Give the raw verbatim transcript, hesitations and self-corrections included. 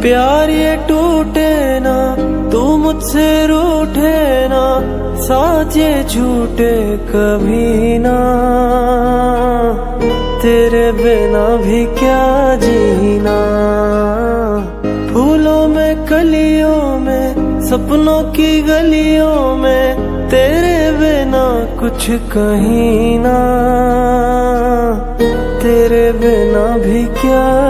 प्यार ये टूटे ना, तू मुझसे रूठे ना, साथ ये झूठे कभी ना। तेरे बिना भी क्या जीना, फूलों में कलियों में सपनों की गलियों में, तेरे बिना कुछ कहीं ना। तेरे बिना भी क्या